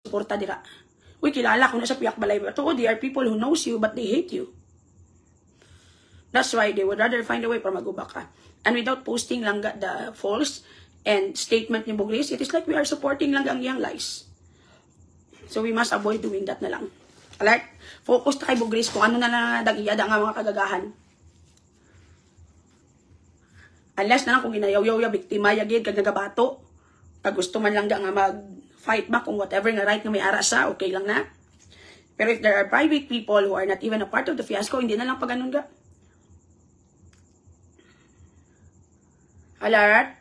suporta dira. Uy, kilala ko na sa piyak balay. Totoo, there are people who knows you but they hate you. That's why they would rather find a way para mag-ubak ka. And without posting lang the false and statement ni Bugris, it is like we are supporting lang ang iyang lies. So we must avoid doing that na lang. Alright? Focus na kay Bugris kung ano na nagiyada nga mga kagagahan. Unless na lang kung inayaw-yaw biktima yagid kag nagabato. Pag gusto man lang nga mag-fight back kung whatever nga right nga may ara sa, okay lang na. Pero if there are private people who are not even a part of the fiasco, hindi na lang pag ganun ga. Alright?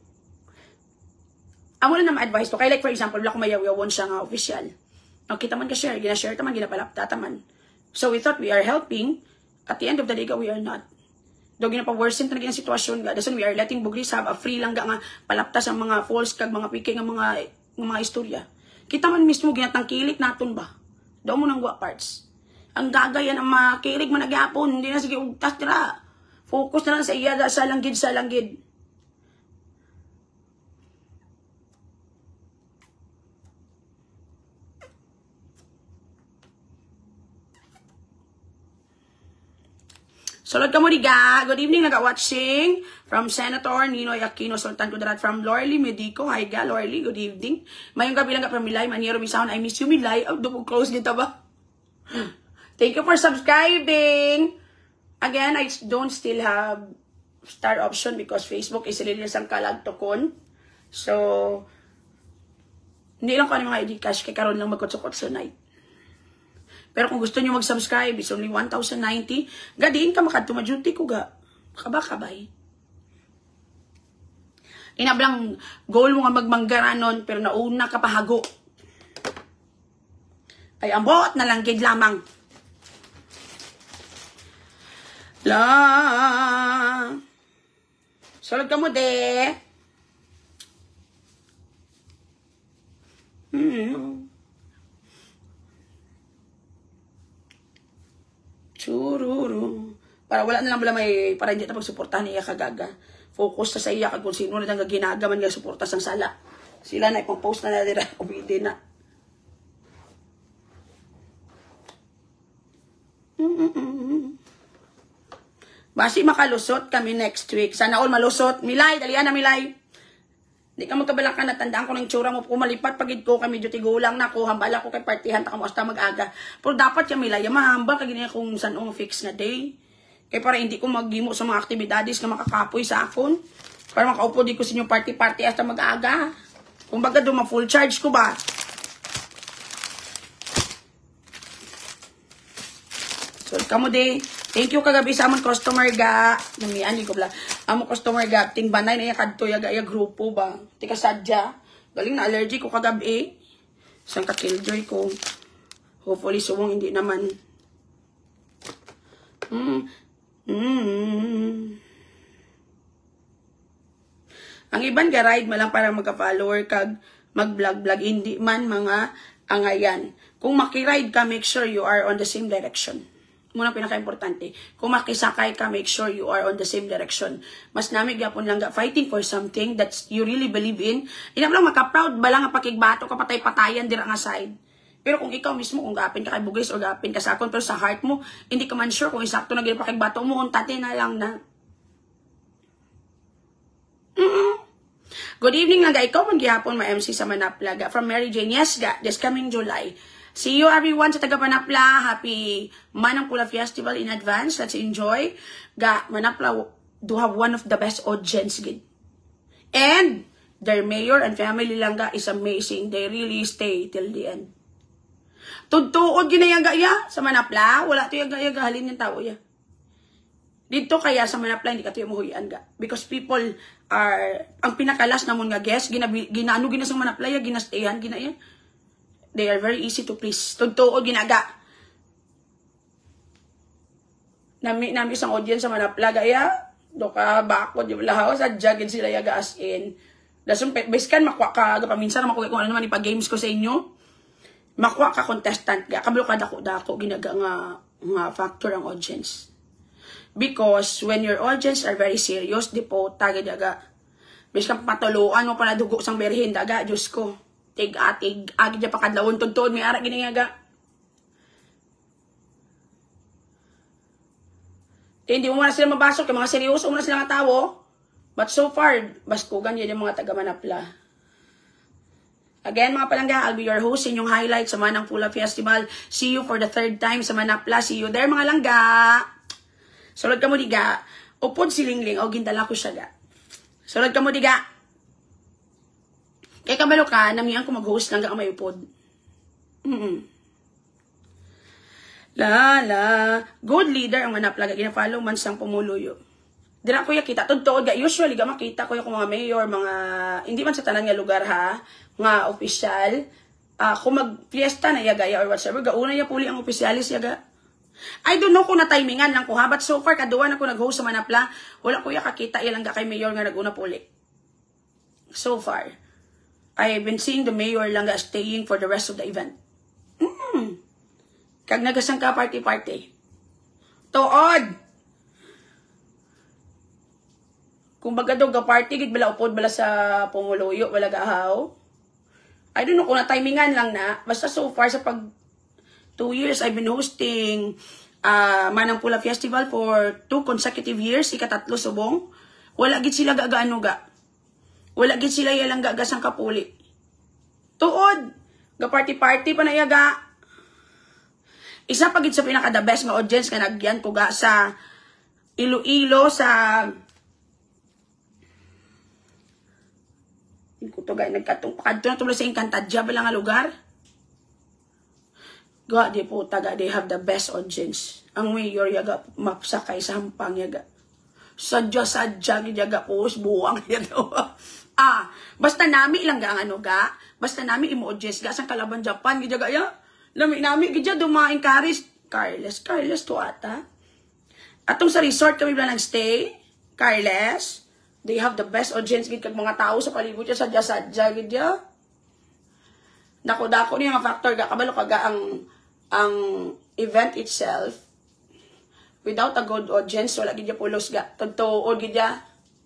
Amo na naman advice to. Kaya like for example, wala ko mayaw-yawon siya nga official. Nakita man ka-share, gina-share taman, ginapalapta taman. So we thought we are helping. At the end of the day, we are not. Daw ginapa-worsen talaga yung sitwasyon ga. That's why we are letting Bugris have a free lang nga palapta sa mga false kag mga piki nga mga istorya. Kita man mismo ginatangkilik naton ba? Daw mo nang parts. Ang gagayan ang makilig man nagyapon, hindi na sige ugtas dira. Focus na lang sa iya sa langgid. Sulod ka mo diga. Good evening, naga-watching from Senator Ninoy Aquino Sultan Kudarat from Lorly Medico. Hi ga, Lorly, good evening. Mayong gabi lang ka from Milay, Maniero Misahon, I miss you Milay. Oh, double close dito ba? Thank you for subscribing. Again, I don't still have star option because Facebook is really isang kalagtokon. So, hindi lang ko ano mga ID cash kay karon lang magkutsukot night. Pero kung gusto nyo mag-subscribe, it's only 1,090. Gadiin ka makatumaduty ko ga. Kabay. Inablang goal mo nga magmanggaranon, pero nauna ka pahago. Ay, ambot na lang kid lamang. Sulod ka mo, de. Chururu. Para wala na lang para hindi na pagsuportahan niya kagaga. Focus sa iya kag kung sino na nga ginagaman nga suporta sang sala. Sila na ipang-post na dira obede na. Basi makalusot kami next week. Sana all malusot. Milay, dalian na Milay. Di ka magkabalakan, natandaan ko ng tsura mo. Pumalipat pagid ko kami, duty gulang na ko. Hambala ko kay partihan, ta kamusta mag-aga. Pero dapat yung Milay, mahambal kag niya kung saan fix na day. Kaya para hindi ko maghimo sa mga aktibidades na makakapoy sa akon. Para makaupo di ko sa inyong party hasta mag-aga. Kung baga doon, ma-full charge ko ba? So, kamo de. Thank you kagabi sa among customer ga. Namian ko bla. Among customer ga ting banay na ya kadto ya grupo ba. Tika sadya. Galing na allergy ko kagabi. Sang ka killjoy ko. Hopefully suwong hindi naman. Ang iban ga ride malang para magka-follower kag mag-vlog hindi man mga angayan. Kung maki-ride ka, make sure you are on the same direction. Muna pinaka-importante. Kung makisakay ka, make sure you are on the same direction. Mas namig yapon lang fighting for something that you really believe in. Inam lang maka-proud ba lang nga pakigbato ka patay-patayan dira nga side. Pero kung ikaw mismo, kung gapin ka kay Bugris o gapin ka sa akon, pero sa heart mo, hindi ka man sure kung isakto na gina pakigbato mo, untate na lang na. Good evening lang ga. Ikaw man gihapon ma-MC sa Manapla ga. From Mary Jane. Yes ga, this coming July. See you everyone sa taga Manapla. Happy Manang Pula Festival in advance. Let's enjoy. Ga, Manapla do have one of the best audience gid. And their mayor and family lang ga is amazing. They really stay till the end. Tudtuod ginayang ga ya sa Manapla. Wala to yung halin ng tao ya. Dito kaya sa Manapla hindi ka to yung mahuyan ga. Because people are, ang pinakalas namon nga guest, ginaano ginasang Manapla ya, ginastayan, ginayan. They are very easy to please. Tugtuod ginaga. Nami isang audience sa Manapla gaya. Do ka bakod yung lahaw sa jagin sila yaga as in. Dasong baskan makwa ka paminsan na makuha kung ano naman ipa-games ko sa inyo. Makwa ka contestant ga. Kabalo ka dako ginaga nga factor ang audience. Because when your audience are very serious, di po tagad daga. Baskan patuluan mo pala dugo sang berhin daga, Diyos ko. tig-atig, agi dya pakadlawon, tuntun, may ara ginayaga. Hindi mo na sila mabasok, yung mga seryoso mo na sila nga tao. But so far, baskugan yun yung mga taga-Manapla. Again, mga palangga, I'll be your host, inyong highlight sa Manang Pula Festival. See you for the 3rd time sa Manapla. See you there, mga langga. Sulod ka mo, diga. Upod si Lingling, o gindala ko siya, ga. Sulod ka mo, diga. Kaya kabalo ka, namiyan ko mag-host lang ka may upod. Good leader ang Manapla, gina-follow man sang pumuluyo. Dira kuya kita tudtod ga usually ga makita ko yung mga mayor, mga hindi man sa tanan nga lugar ha, nga opisyal. Kung mag-fiesta na yagaya or whatsoever, gauna ya puli ang opisyalis yaga. I don't know kung na-timingan lang ko ha, but so far kaduan ako nag-host sa Manapla, wala kuya kakita ilang ga kay mayor nga naguna puli. So far, I've been seeing the mayor lang ga staying for the rest of the event. Kag nagasang ka party-party. Tuod! Kung baga daw ga-party, gid bala upod bala sa pumuluyo, bala gahaw. I don't know kung na-timingan lang na. Basta so far sa pag 2 years, I've been hosting Manang Pula Festival for 2 consecutive years, ika-3 subong. Wala gid sila gagaano ga. Wala gid sila yalang gagasang kapuli. Tuod! Ga-party-party pa na yaga. Isa pagit sa pinaka-the best nga audience nga nagyan ko ga sa Iloilo sa ko to ga nagkatong pakadto na tulo sa Encantadja bala nga lugar. Ga di po taga they have the best audience. Ang mayor yaga mapsakay sa hampang yaga. Sadya yaga pos buwang yaga. Basta nami lang ga ang ano ga. Basta nami imo audience ga sa Kalaban Japan gid yaga ya. Nami gidya dumaing Carles to ata. Atong sa resort kami bala nagstay, Carles. They have the best audience gid kag mga tao sa palibot ya sadya gidya. Dako niya nga factor ga kabalo kaga ang event itself. Without a good audience wala gidya pulos ga. Totoo gidya.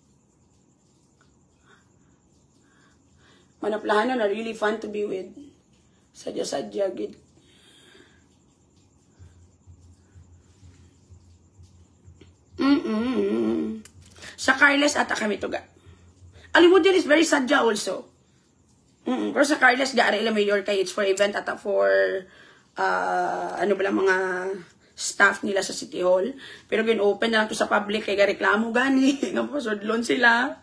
Manaplahan na really fun to be with. Sadya gid. Sa Carles ata kami to ga. Alimudin is very sadya also. Pero sa Carles ga ara ila mayor kay it's for event ata for ano ba lang mga staff nila sa City Hall. Pero gin-open na lang to sa public kay reklamo gani nga pasudlon sila.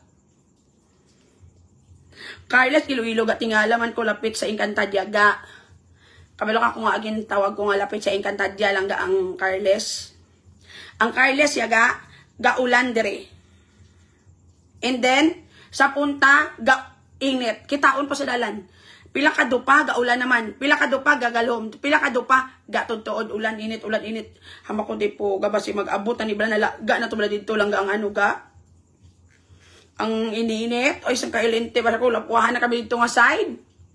Carles Iloilo ga tingala man ko lapit sa Encantadja ga. Kabalo ka ko nga agin tawag ko nga lapit sa Encantadja lang ga ang Carles. Ang Carles yaga gaulan dire. And then sa punta ga init. Kitaon pa sa dalan. Pila ka dupa gaulan naman. Pila ka dupa gagalom. Pila ka dupa ga tudtood ulan init. Hamako di po gabasi mag-abot ni bala na ga na to bala dito lang ga ang ano ga. Ang iniinit o isang kailente para ko lapuhan na kami dito nga side.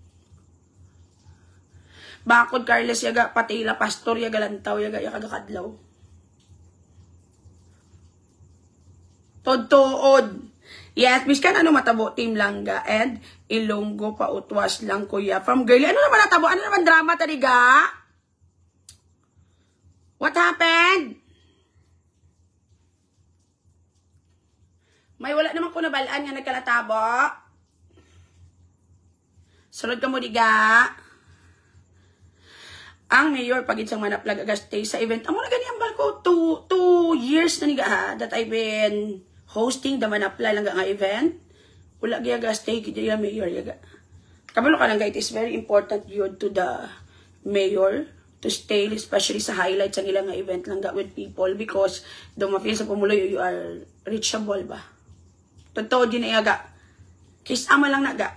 Bakod Carles yaga patila pastor yaga lantaw yaga kagakadlaw. Todtood. Yes, miskan ano matabo Team Langga and Ilonggo pa utwas lang kuya. From girly. Ano naman natabo? Ano naman drama tadiga? What happened? May wala naman ko nabalaan nga nagkalatabo. Sunod ka mo diga. Ang mayor pagid sang Manapla stay sa event. Amo na ganyan balko 2 years na niga ha that I've been hosting the Manapla lang nga event. Wala gyud stay gid ya mayor yaga. Kabalo ka lang it is very important yun to the mayor to stay especially sa highlights ang ilang nga event lang with people because do ma-feel sa pumuloy you are reachable ba. Totoo din na yaga. Kiss ama lang naga.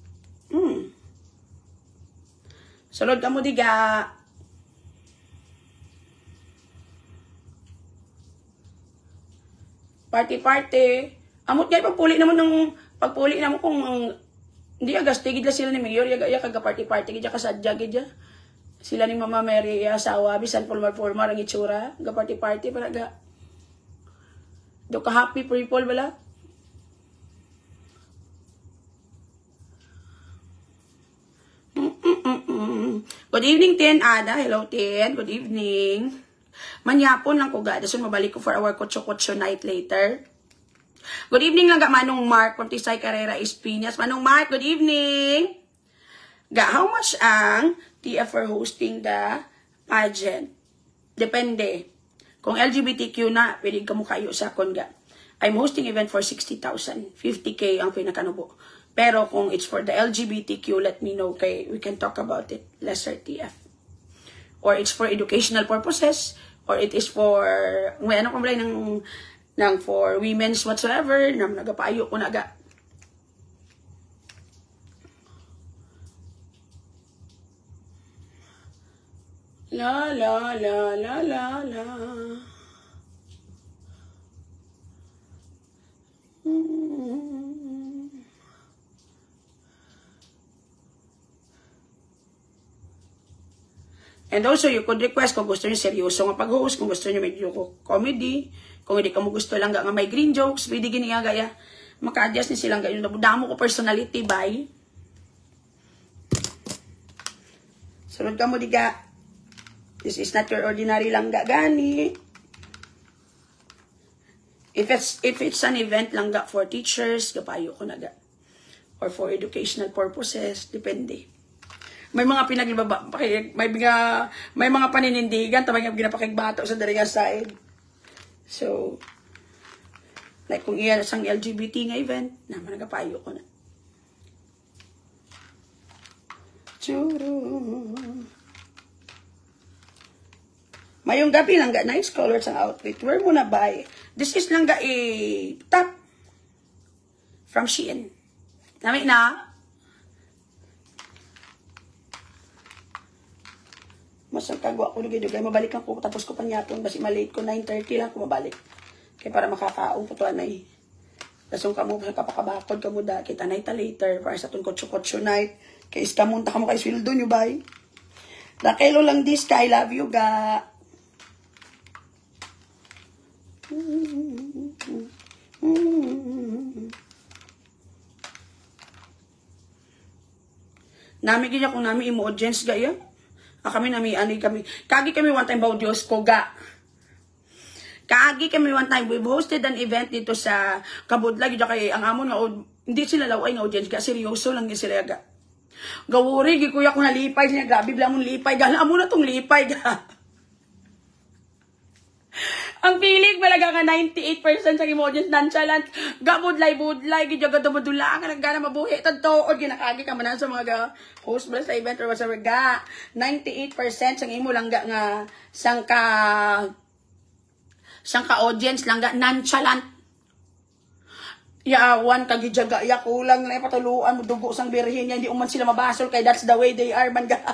Sulod ka mo diga. Party. Amot kay pagpuli naman ng pagpuli naman kung hindi agas tigid la sila ni mayor yaga kaga party gid ka sadya gid ya. Sila ni Mama Mary asawa bisan formal ang itsura ga party para ga. Do ka happy people bala. Good evening, Tin Ada. Hello, Tin. Good evening. Manyapon lang ko ga. Dasun mabalik ko for our kutso-kutso night later. Good evening lang ga Manong Mark from Tisay Carrera Espinas. Manong Mark, good evening. Ga, how much ang TF for hosting the pageant? Depende. Kung LGBTQ na, pwede ka mo kayo sa kon ga. I'm hosting event for 60,000. 50K ang pinakanubo. Pero kung it's for the LGBTQ, let me know kay we can talk about it. Lesser TF. Or it's for educational purposes. Or it is for, may ano kung balay ng for women's whatsoever, na nagapayo ko naga. La la la la la la. And also, you could request kung gusto nyo seryoso nga pag-host, kung gusto nyo medyo comedy, kung hindi ka mo gusto lang nga may green jokes, pwede gini nga gaya. Maka-adjust ni silang gaya. Nabudamo ko personality, bye. Sunod ka mo, diga. This is not your ordinary langga gani. If it's an event langga for teachers, gapayo ko naga. Or for educational purposes, depende. May mga pinaglibaba, may mga paninindigan, tamay nga ginapakigbato sa dariya side. So, like kung iyan sang LGBT nga event, naman nagapayo ko na. Churu. Mayong gabi lang ga, nice colors ang outfit. Where mo na buy? This is lang ga top from Shein. Nami na. Masang kagwa ko nagay dugay. Mabalikan ko, tapos ko panyapon. Basi malate ko, 9:30 lang ko mabalik. Kaya para makakaong po to anay. Lasong ka mo, kapakabakod ka mo da. Kita na ita later, para sa itong kotso-kotso night. Kaya iskamunta ka mo kay swildo nyo, bay. Nakelo lang this ka, I love you, ga. Nami kanya kung nami imo audience ga yan. Kami nami ani kami. Kagi kami one time ba Diyos ko ga. Kagi kami one time we hosted an event dito sa Kabudlag gid kay ang amon nga hindi sila laway nga audience ga seryoso lang gid sila ga. Gawuri gi kuya ko nalipay niya grabe bla mo lipay ga. Amo na tong lipay ga. Ang pilig malaga nga 98% sa emojis nonchalant. Budlay, gidyaga dumadula nga naggana mabuhi. Tadtood, ginakagi ka manan sa mga host ba sa event or whatever ga. 98% sa imo lang nga sangka audience lang ga nonchalant. Yawan kagidyaga ya kulang na ipatuluan mo dugo sang birhin niya hindi uman sila mabasol kay that's the way they are man ga.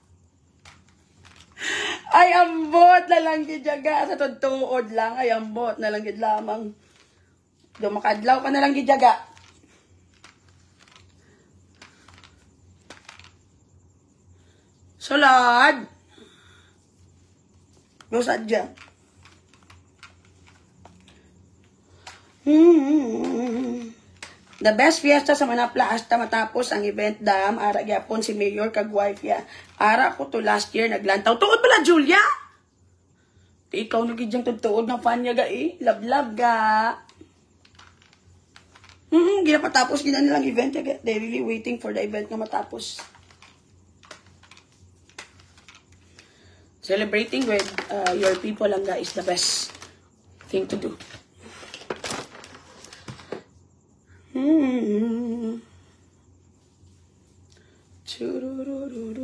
Ay, ambot na lang gidyaga. Sa tuod lang. Ay, ambot na lang gid lamang. Dumakadlaw ka na lang gidyaga. Sulad. Lusad dyan. The best fiesta sa Manapla hasta matapos ang event dam. Ara gyapon si Mayor kag wife ya. Ara ko to last year naglantaw. Tuod pala Julia. Ikaw nagidyang tuod ng fan niya ga eh. Love ga. Ginapatapos gina nilang event ya. They really waiting for the event nga matapos. Celebrating with your people lang ga is the best thing to do. Chururururu.